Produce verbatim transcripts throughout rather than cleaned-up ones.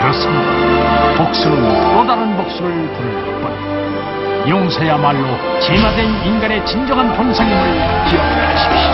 그렇습니다. 복수는 또 다른 복수를 부를 뿐 용서야말로 진화된 인간의 진정한 본성임을 기억하십시오.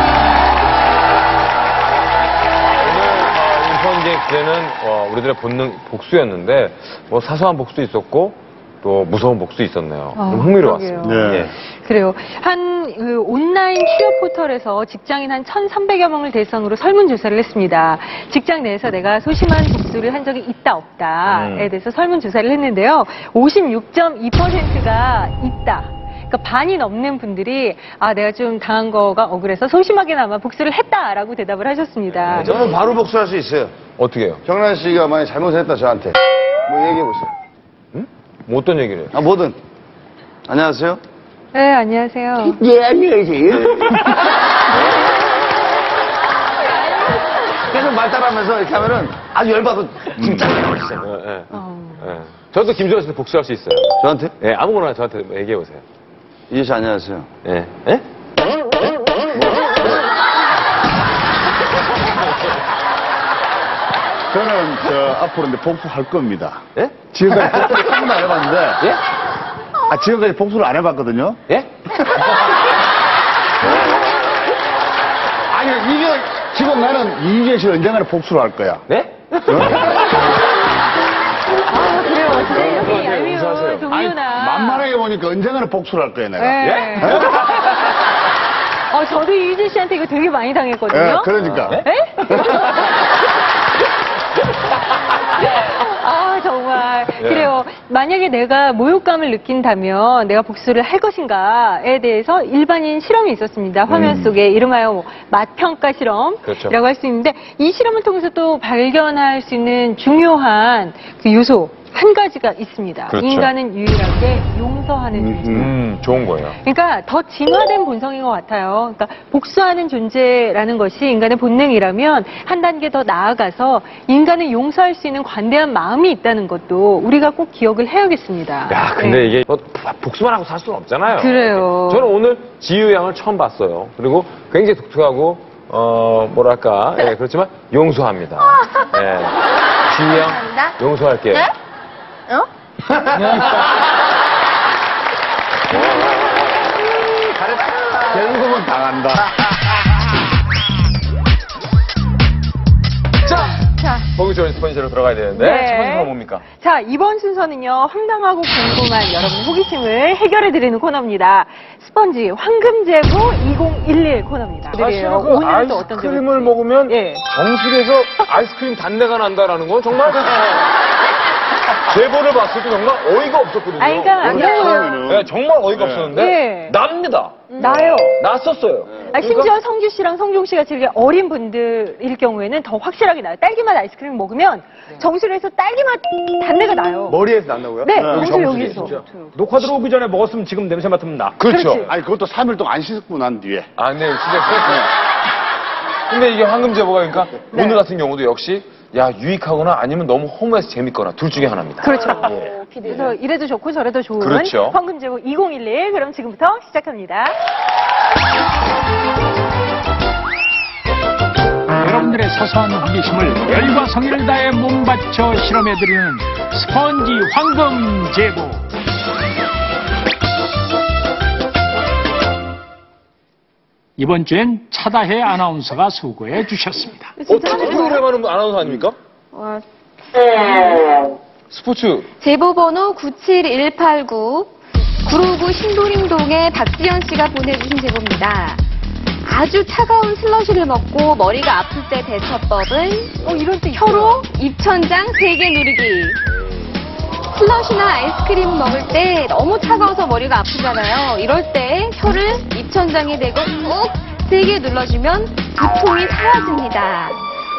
오늘 인펀제 주제는 어, 우리들의 본능 복수였는데 뭐 사소한 복수도 있었고 또 무서운 복수 있었네요. 어, 좀 흥미로웠습니다. 네. 예. 그래요. 한 그 온라인 취업 포털에서 직장인 한 천삼백여 명을 대상으로 설문조사를 했습니다. 직장 내에서 내가 소심한 복수를 한 적이 있다 없다에 음. 대해서 설문조사를 했는데요. 오십육 점 이 퍼센트가 있다. 그러니까 반이 넘는 분들이 아 내가 좀 당한 거가 억울해서 소심하게나마 복수를 했다라고 대답을 하셨습니다. 저는 바로 복수할 수 있어요. 어떻게 해요? 경란 씨가 만약 잘못했다 저한테 뭐 얘기해 보세요. 응? 뭐 어떤 얘기를 해요? 아 뭐든. 안녕하세요. 네, 안녕하세요. 예 안녕하세요. 계속 말 따라하면서 이렇게 하면은 아주 열받아 진짜 잘못했어요. 예, 예. 어. 예. 저도 김주환 씨한테 복수할 수 있어요. 저한테? 예, 아무거나 저한테 얘기해 보세요. 이재 씨 안녕하세요. 예. 예? 저는 저 앞으로 이제 복수할 겁니다. 예? 지금까지 복수를 한 번도 안 해봤는데, 예? 아 지금까지 복수를 안 해봤거든요. 예? 아니 이게 지금 나는 이재 씨 언젠가는 복수를 할 거야. 네? 아, 그래요. 어떻게 이렇게 얄미운 인사하세요. 동료나. 만만하게 보니까 언젠가는 복수를 할 거야 내가. 네. 어, 저도 이재 씨한테 이거 되게 많이 당했거든요. 예, 그러니까. 네? 에? 아, 정말. 예. 그래요. 만약에 내가 모욕감을 느낀다면 내가 복수를 할 것인가에 대해서 일반인 실험이 있었습니다. 화면 속에 이름하여 뭐 맛평가 실험이라고 그렇죠. 할 수 있는데 이 실험을 통해서 또 발견할 수 있는 중요한 그 요소 한 가지가 있습니다. 그렇죠. 인간은 유일하게 용서하는 존재. 음, 좋은 거예요. 그러니까 더 진화된 본성인 것 같아요. 그러니까 복수하는 존재라는 것이 인간의 본능이라면 한 단계 더 나아가서 인간을 용서할 수 있는 관대한 마음이 있다는 것도 우리가 꼭 기억을 해야겠습니다. 야, 근데 네. 이게 뭐 복수만 하고 살 수는 없잖아요. 그래요. 저는 오늘 지유 양을 처음 봤어요. 그리고 굉장히 독특하고 어 뭐랄까 예, 그렇지만 용서합니다. 예. 지유 양 용서할게요. 네? 어? 결국은 당한다. 자, 자, 보기 좋은 스펀지로 들어가야 되는데 네. 첫 번째 뭡니까? 자, 이번 순서는요, 황당하고 궁금한 여러분의 호기심을 해결해드리는 코너입니다. 스펀지 황금제보 이천십일 코너입니다. 사실은 그 오늘은 또 어떤 아이스크림을 제보일지. 먹으면 예. 정수리에서 아이스크림 단내가 난다라는 건 정말 제보를 봤을 때 정말 어이가 없었거든요. 아니, 그러니까 이런 거예요. 네, 정말 어이가 없었는데 네. 납니다. 나요. 났었어요. 아, 심지어 성규 씨랑 성종 씨가 되게 어린 분들일 경우에는 더 확실하게 나요. 딸기맛 아이스크림 먹으면 정수리에서 딸기맛 단내가 나요. 머리에서 난다고요? 네, 여기 그래서 정수리, 여기서. 진짜. 녹화 들어오기 전에 먹었으면 지금 냄새 맡으면 나. 그렇죠. 그렇지. 아니 그것도 삼 일 동안 안 씻고 난 뒤에. 아, 네, 진짜 그렇군요. 근데 이게 황금 제보가 그러니까 네. 오늘 같은 경우도 역시 야 유익하거나 아니면 너무 허무해서 재밌거나 둘 중에 하나입니다. 그렇죠. 예. 그래서 이래도 좋고 저래도 좋은 그렇죠. 황금제보 이천십일. 그럼 지금부터 시작합니다. 여러분들의 사소한 호기심을 열과 성의를 다해 몸바쳐 실험해드리는 스펀지 황금 제보. 이번 주엔 차다혜 아나운서가 수고해 주셨습니다. 어, 특히 프로그램 하는 아나운서 아닙니까? 와, 스포츠. 제보번호 구칠일팔구 구로구 신도림동의 박지연 씨가 보내주신 제보입니다. 아주 차가운 슬러시를 먹고 머리가 아플 때 대처법은 어, 이럴 때 혀로 입천장 세 개 누르기. 슬러시나 아이스크림 먹을 때 너무 차가워서 머리가 아프잖아요. 이럴 때 혀를 입천장에 대고 꾹 세게 눌러주면 두통이 사라집니다.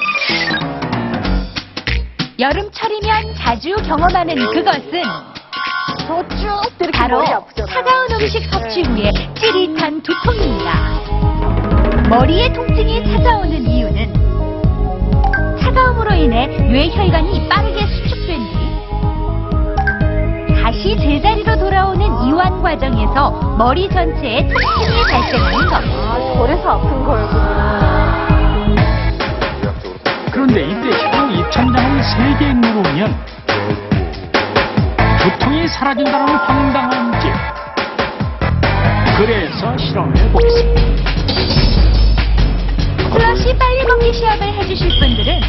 여름철이면 자주 경험하는 그것은 바로 차가운 음식 섭취 후에 찌릿한 두통입니다. 머리에 통증이 찾아오는 이유는 차가움으로 인해 뇌혈관이 빠르게 수축된 뒤 다시 제자리로 돌아오는 이완 과정에서 머리 전체에 통증이 발생하는 것. 아, 저래서 아픈 거였군요. 그런데 그런데 이때 혀로 입천장을 세 개 누르면 두통이 사라진다는 황당한 집. 그래서 실험해 보겠습니다. 슬러시 빨리 먹기 시험을 해주실 분들은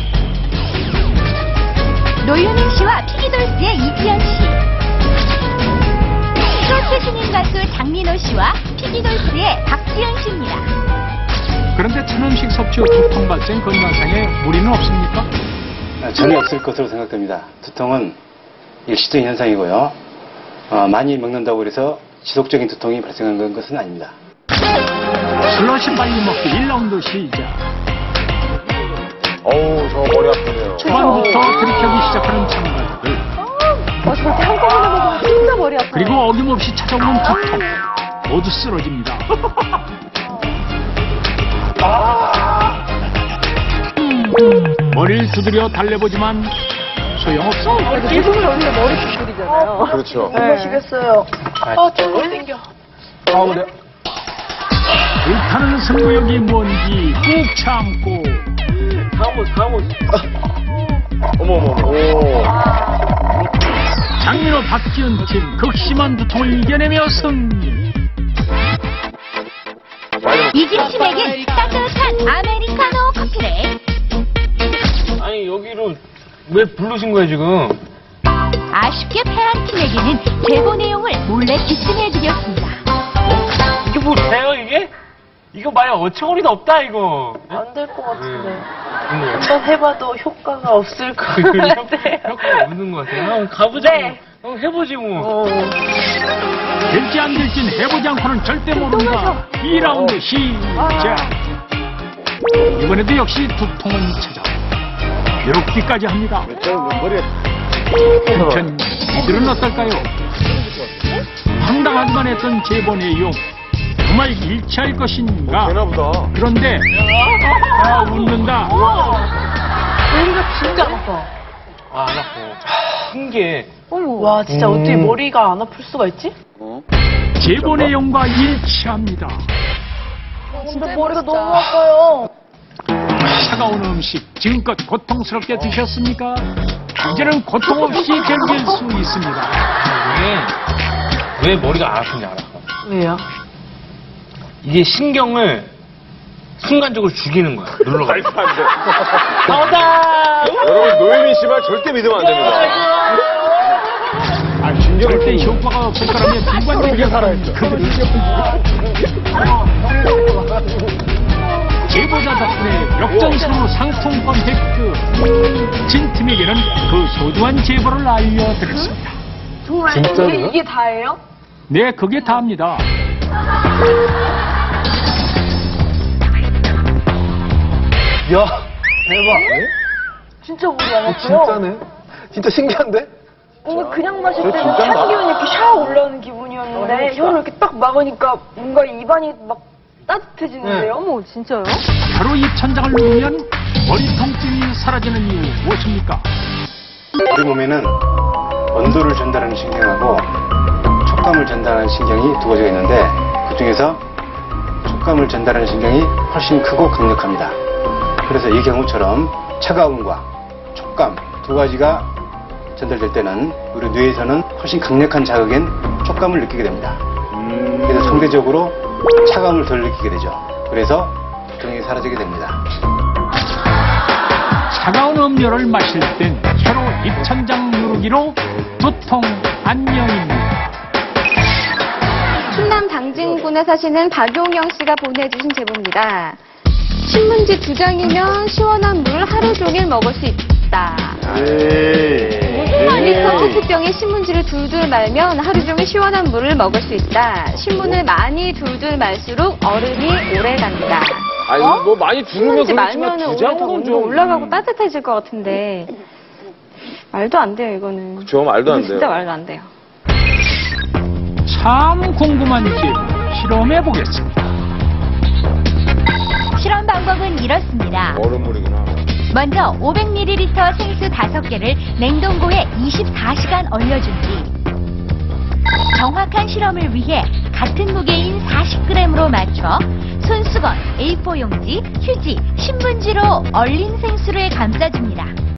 노유민 씨와 피기돌스의 이지연 씨, 트로트 신인 가수 장민호 씨와 피기돌스의 박지현 씨입니다. 그런데 찬 음식 섭취 후 두통 발생 건강상에 무리는 없습니까? 아, 전혀 없을 것으로 생각됩니다. 두통은 일시적인 현상이고요. 어, 많이 먹는다고 해서 지속적인 두통이 발생하는 것은 아닙니다. 슬러시 빨리 먹기 일 라운드 시작. 어우, 저 머리 아프네요. 초반부터 들이켜기 시작하는 참가자들. 어, 저렇게 한꺼번에 먹으면 진짜 머리 아파요. 그리고 어김없이 찾아오는 두통. 모두 쓰러집니다. 머리를 두드려 달래보지만 소용없습니다. 기분이 원래 머리 두드리잖아요. 그렇죠. 마시겠어요. 아, 정말 땡겨. 아, 그래. 불타는 승부욕이 뭔지 꾹 참고. 어머, 어머, 어머. 오. 장민호 박지은 팀 극심한 두통을 이겨내며 승리. 이진 씨에겐 따뜻한 아메리카노 커피를, 아니 여기로 왜 부르신 거예요 지금? 아쉽게 패한 팀에게는 제보 내용을 몰래 기증해드렸습니다. 이게 뭐 돼요 이게? 이거 마야 어처구니도 없다 이거. 안 될 것 같은데. 네. 한번 해봐도 효과가 없을 것 같아요. 효과가 없는 것 같아요. 한번 가보자. 네. 한번 해보지 뭐. 어. 될지 안 될진 해보지 않고는 절대 모른다. 이 라운드 시작. 이번에도 역시 두통은 찾아 괴롭기까지 합니다. 한편 이들은 어떨까요? 황당하기만 했던 제보 내용 정말 일치할 것인가? 되나보다. 그런데 아 웃는다. 머리가 진짜 안 아파. 아, 안 아파. 신기해. 와, 진짜 음. 어떻게 머리가 안 아플 수가 있지? 제보 내용과 일치합니다. 진짜 머리가 너무 아파요. 차가운 음식 지금껏 고통스럽게 드셨습니까? 이제는 고통 없이 견딜 수 있습니다. 왜, 왜 머리가 안 아픈지 알아? 왜요? 이게 신경을 순간적으로 죽이는 거야. 눌러가. 말도 안 돼. 나온다! 여러분, 노예민 씨 말 절대 믿으면 안 됩니다. 아, 신경을 절대 효과가 없을 거라면 비관적이게 살아있죠. 제보자 덕분에 역전승으로 상품권 획득. 진 팀에게는 그 소중한 제보를 알려드렸습니다. 정말 진짜로요? 이게, 이게 다예요? 네, 그게 다입니다. 야, 대박. 진짜 머리 안 아파요? 진짜네. 진짜 신기한데? 뭔가 그냥 마실 그래, 때는 진짠가? 찬 기운이 이렇게 샤 올라오는 기분이었는데 혀를 이렇게 딱 막으니까 뭔가 입안이 막 따뜻해지는데요? 어머, 진짜요? 혀로 입천장을 누르면 머리 통증이 사라지는 이유 무엇입니까? 우리 몸에는 온도를 전달하는 신경하고 촉감을 전달하는 신경이 두 가지가 있는데 그 중에서 촉감을 전달하는 신경이 훨씬 크고 강력합니다. 그래서 이 경우처럼 차가움과 촉감 두 가지가 전달될 때는 우리 뇌에서는 훨씬 강력한 자극엔 촉감을 느끼게 됩니다. 그래서 상대적으로 차가움을 덜 느끼게 되죠. 그래서 두통이 사라지게 됩니다. 차가운 음료를 마실 땐 혀로 입천장 누르기로 두통 안녕입니다. 충남 당진군에 사시는 박용영 씨가 보내주신 제보입니다. 신문지 두 장이면 시원한 물을 하루 종일 먹을 수 있다. 일 리터 페트병에 신문지를 둘둘 말면 하루 종일 시원한 물을 먹을 수 있다. 신문을 많이 둘둘 말수록 얼음이 오래 간다. 아니, 뭐 많이 두르면 신문지 그렇지만 말면은 두 오히려 더 장은 온도 좀. 올라가고 따뜻해질 것 같은데 말도 안 돼요 이거는. 그쵸, 말도 안 진짜 돼요. 말도 안 돼요. 참 궁금한 제보 실험해 보겠습니다. 실험 방법은 이렇습니다. 얼음물이구나. 먼저 오백 밀리리터 생수 다섯 개를 냉동고에 이십사 시간 얼려준 뒤 정확한 실험을 위해 같은 무게인 사십 그램으로 맞춰 손수건, 에이포 용지, 휴지, 신문지로 얼린 생수를 감싸줍니다.